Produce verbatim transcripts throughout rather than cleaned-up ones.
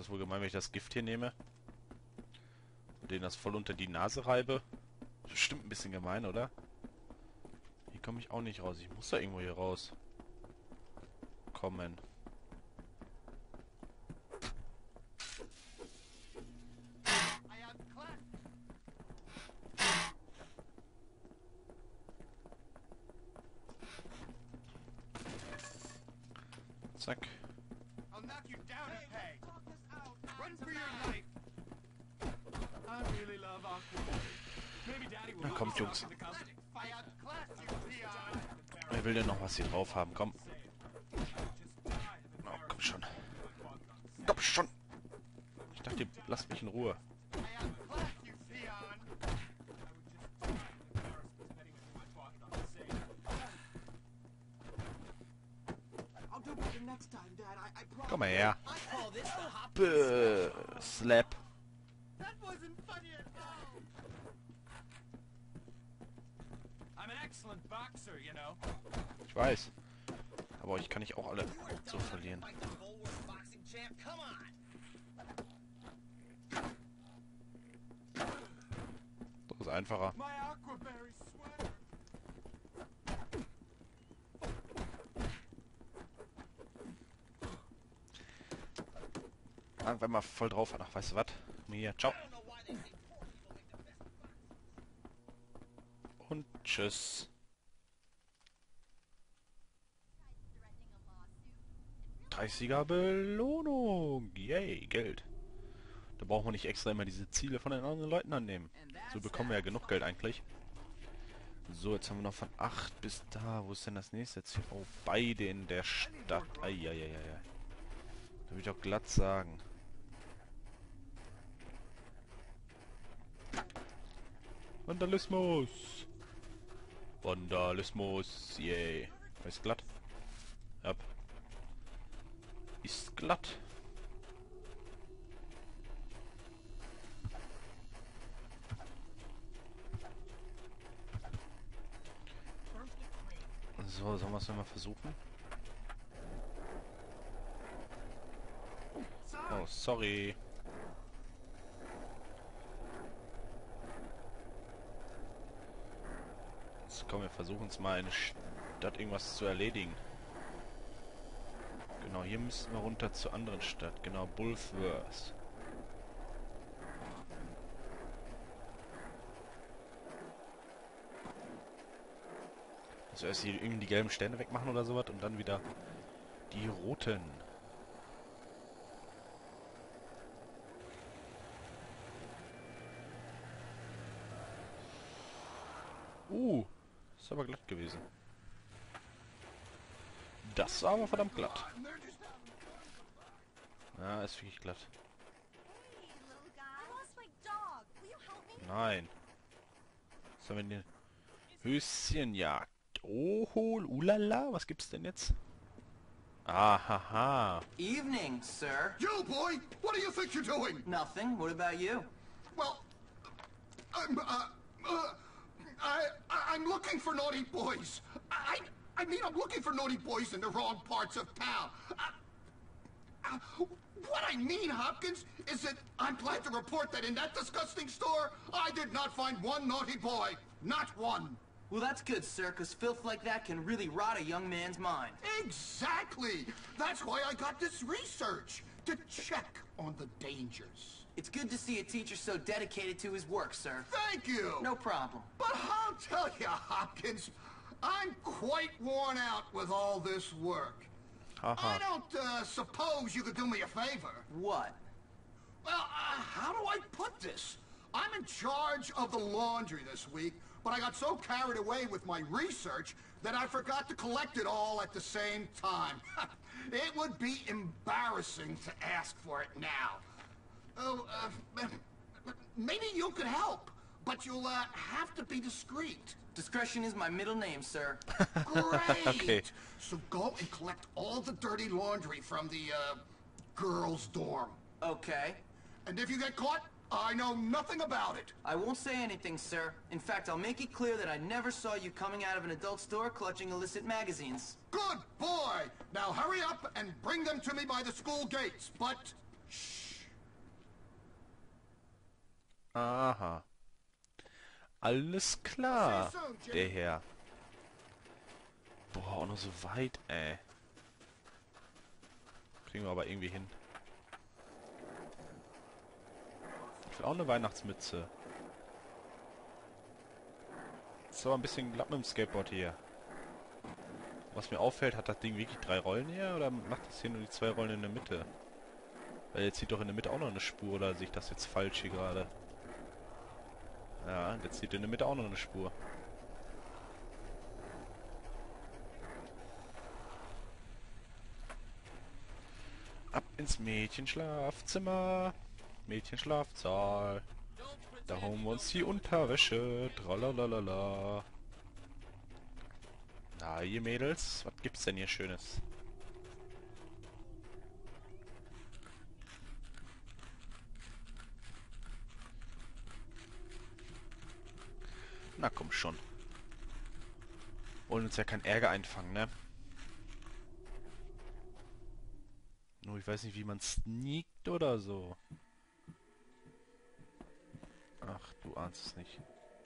ist wohl gemein, wenn ich das Gift hier nehme. Und denen das voll unter die Nase reibe. Bestimmt ein bisschen gemein, oder? Hier komme ich auch nicht raus. Ich muss da irgendwo hier raus. Kommen. Zack. Na kommt, Jungs. Wer will denn noch was hier drauf haben? Komm. Oh, komm schon. Komm schon. Ich dachte, ihr lasst mich in Ruhe. Komm mal her. Bäh, Slap. Ich weiß. Aber euch kann ich auch alle so verlieren. Das ist einfacher. Wenn man voll drauf hat. Ach, weißt du was? Hier, ciao. Und tschüss. dreißiger Belohnung. Yay, Geld. Da brauchen wir nicht extra immer diese Ziele von den anderen Leuten annehmen. So bekommen wir ja genug Geld eigentlich. So, jetzt haben wir noch von acht bis da. Wo ist denn das nächste jetzt hier? Oh, beide in der Stadt. Eieieiei. Da würde ich auch glatt sagen. Vandalismus! Vandalismus! Yay! Ist glatt? Ja. Ist glatt. So, sollen wir es mal versuchen? Oh, sorry. Komm, wir versuchen es mal in der Stadt irgendwas zu erledigen. Genau, hier müssen wir runter zur anderen Stadt. Genau, Bullsworth. Also erst hier irgendwie die gelben Sterne wegmachen oder sowas und dann wieder die roten. Uh. Ist aber glatt gewesen. Das war aber verdammt glatt. Ja, ist wirklich glatt. Nein. Was haben wir denn? Höschenjagd. Oh, ulala. Was gibt's denn jetzt? Ahaha. Evening, sir. You, boy! What do you think you're doing? Nothing. What about you? Well, I'm, uh, uh... I, I'm looking for naughty boys. I, I mean, I'm looking for naughty boys in the wrong parts of town. I, uh, what I mean, Hopkins, is that I'm glad to report that in that disgusting store, I did not find one naughty boy. Not one. Well, that's good, sir, because filth like that can really rot a young man's mind. Exactly. That's why I got this research, to check on the dangers. It's good to see a teacher so dedicated to his work, sir. Thank you. No problem. But I'll tell you, Hopkins, I'm quite worn out with all this work. Uh-huh. I don't uh, suppose you could do me a favor. What? Well, uh, how do I put this? I'm in charge of the laundry this week, but I got so carried away with my research that I forgot to collect it all at the same time. It would be embarrassing to ask for it now. Oh, uh, maybe you could help, but you'll uh, have to be discreet. Discretion is my middle name, sir. Great! Okay. So go and collect all the dirty laundry from the, uh, girls' dorm. Okay. And if you get caught, I know nothing about it. I won't say anything, sir. In fact, I'll make it clear that I never saw you coming out of an adult store clutching illicit magazines. Good boy! Now hurry up and bring them to me by the school gates, but... Shh! Aha. Alles klar, der Herr. Boah, auch noch so weit, ey. Kriegen wir aber irgendwie hin. Ich will auch eine Weihnachtsmütze. Ist aber ein bisschen glatt mit dem Skateboard hier. Was mir auffällt, hat das Ding wirklich drei Rollen hier oder macht das hier nur die zwei Rollen in der Mitte? Weil jetzt zieht doch in der Mitte auch noch eine Spur, oder sehe ich das jetzt falsch hier gerade? Ja, jetzt zieht in der Mitte auch noch eine Spur. Ab ins Mädchenschlafzimmer. Mädchenschlafsaal. Da holen wir uns die Unterwäsche. Tralalala. Na, ihr Mädels, was gibt's denn hier Schönes? Na komm schon. Wollen uns ja keinen Ärger einfangen, ne? Nur ich weiß nicht, wie man sneakt oder so. Ach, du ahnst es nicht.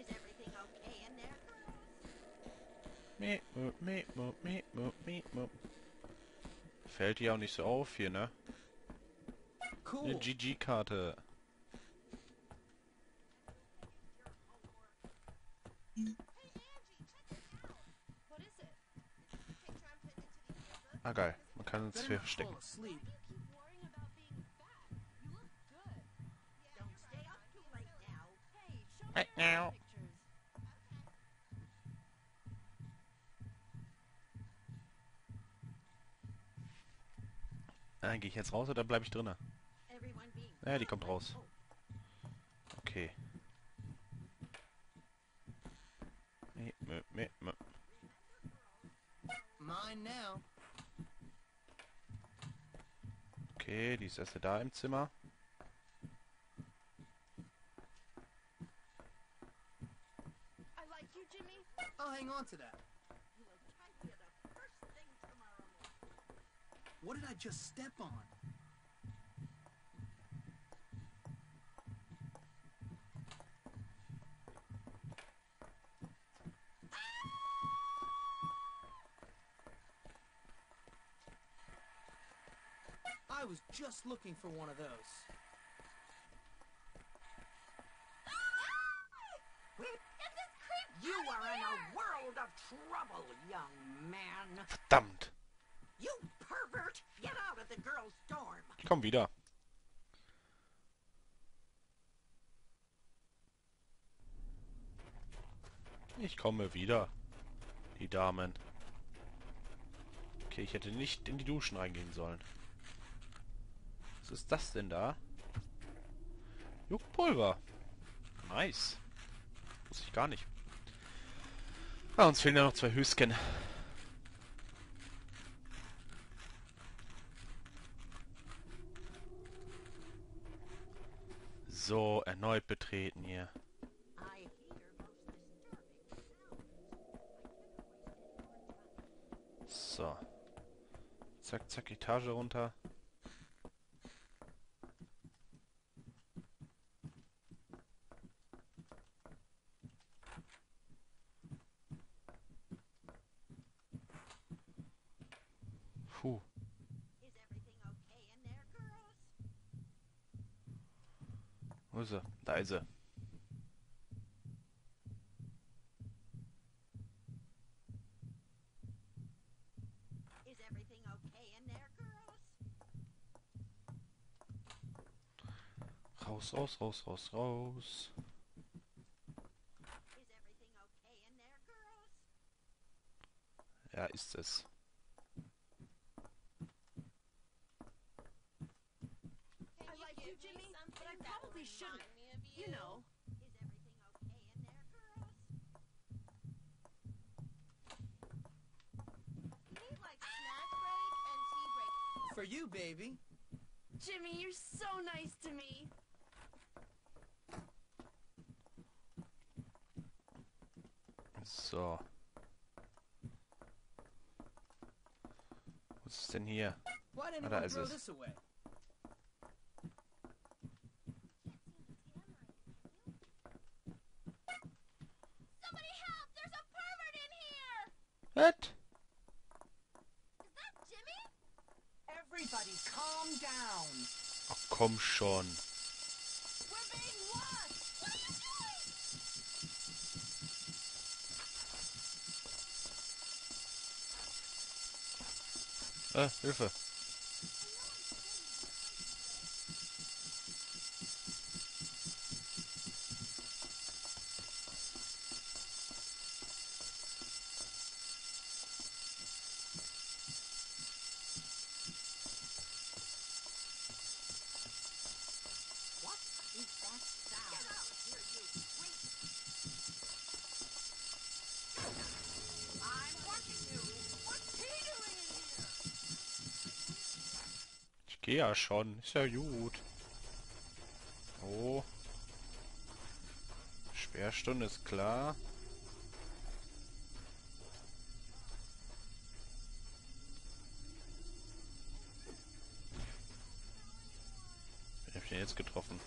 Me, me, me, me, me, me, me. Fällt dir auch nicht so auf hier, ne? Eine G G-Karte. Ah, geil. Man kann uns hier verstecken. Äh, gehe ich jetzt raus oder bleibe ich drinnen? Ja, die kommt raus. Okay. Me, me, me, me. Okay, die ist erst da im Zimmer. I'll hang on to that. What did I just step on? I was just looking for one of those. You are in a world of trouble, young man. Verdammt! You pervert! Get out of the girl's dorm. Ich komm wieder. Ich komme wieder. Die Damen. Okay, ich hätte nicht in die Duschen reingehen sollen. Was ist das denn da? Juckpulver. Nice. Wusste ich gar nicht. Ah, uns fehlen ja noch zwei Höschen. So, erneut betreten hier. So. Zack, zack, Etage runter. Puh. Wo ist sie? Da ist sie. Raus, raus, raus, raus, raus. Ja, ist es. Jimmy, but I probably shouldn't. You know. Need like snack break and tea break. For you, baby. Jimmy, you're so nice to me. So. Was ist denn hier? Why didn't Ah, da anyone ist throw es. this away? Was? Everybody calm down. Ach komm schon. We're being watched! What are you doing? Äh, Hilfe. What is that sound? Get out of here, you freak! I'm watching you. What's he doing in here? Ich gehe ja schon. Ist ja gut. Oh. Sperrstunde ist klar. Wen hab ich denn jetzt getroffen?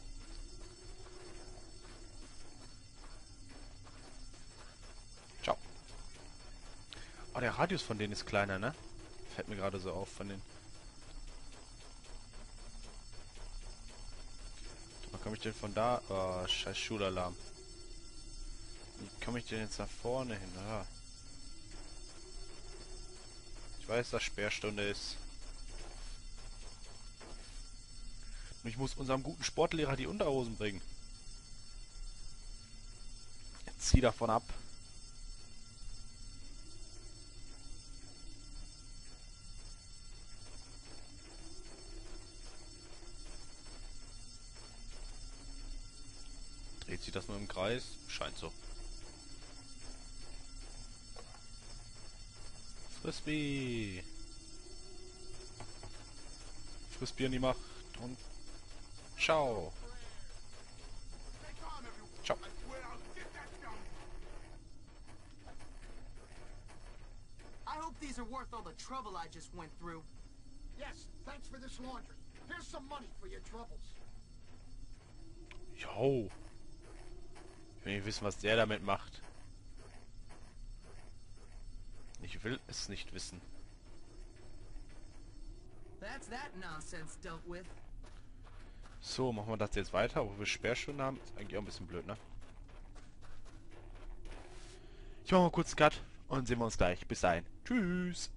Ciao. Oh, der Radius von denen ist kleiner, ne? Fällt mir gerade so auf von den... Wo komme ich denn von da? Oh, scheiß Schulalarm. Wie komme ich denn jetzt nach vorne hin? Ah. Ich weiß, dass Sperrstunde ist. Und ich muss unserem guten Sportlehrer die Unterhosen bringen. Jetzt zieh davon ab. Dreht sich das nur im Kreis? Scheint so. Frisbee. Frisbee in die Macht und ciao. Ciao. I hope these are worth all the trouble I just went through. Yes, thanks for this laundry. Here's some money for your troubles. Jo. Ich will nicht wissen, was der damit macht. Ich will es nicht wissen. That's that nonsense dealt with. So, machen wir das jetzt weiter, wo wir Sperrstunde haben. Ist eigentlich auch ein bisschen blöd, ne? Ich mache mal kurz einen Cut und sehen wir uns gleich. Bis dahin. Tschüss.